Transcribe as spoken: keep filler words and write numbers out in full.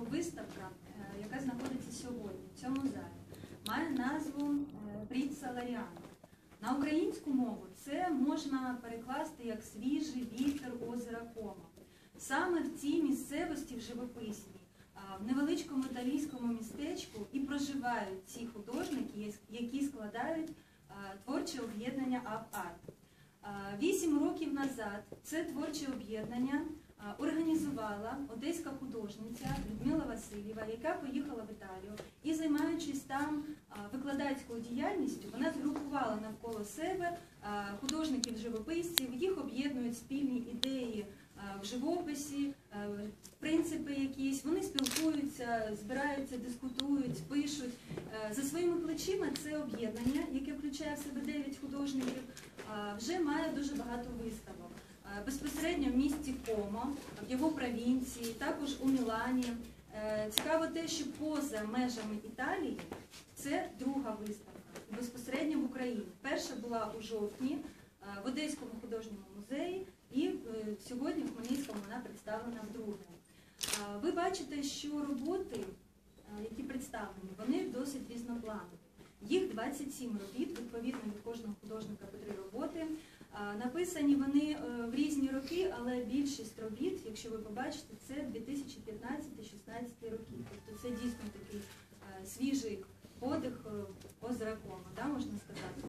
виставка, яка знаходиться сьогодні в цьому залі, має назву «Прід Саларіана». На українську мову це можна перекласти як «свіжий вітер озера Кома». Саме в цій місцевості в живописній, в невеличкому італійському містечку і проживають ці художники, які складають творче об'єднання «Ап-Арт». Вісім років назад це творче об'єднання організувала одеська художниця Людмила Васильєва, яка поїхала в Італію і, займаючись там викладацькою діяльністю, вона згрупувала навколо себе художників-живописців, їх об'єднують спільні ідеї в живописі, принципи якісь, вони спілкуються, збираються, дискутують, пишуть. За своїми плечима це об'єднання, яке включає в себе дев'ять художників, вже має дуже багато виставок. Безпосередньо в місті Комо, в його провінції, також у Мілані. Цікаво те, що поза межами Італії це друга виставка, безпосередньо в Україні. Перша була у жовтні в Одеському художньому музеї, і сьогодні в Хмельницькому вона представлена вдруге. Ви бачите, що роботи, які представлені, вони досить різнопланові. Їх двадцять сім робіт, відповідно від кожного художника по три роботи. Написані вони в різні роки, але більшість робіт, якщо ви побачите, це дві тисячі п'ятнадцятий — шістнадцятий роки. Тобто це дійсно такий свіжий подих озера Кома, да, можна сказати.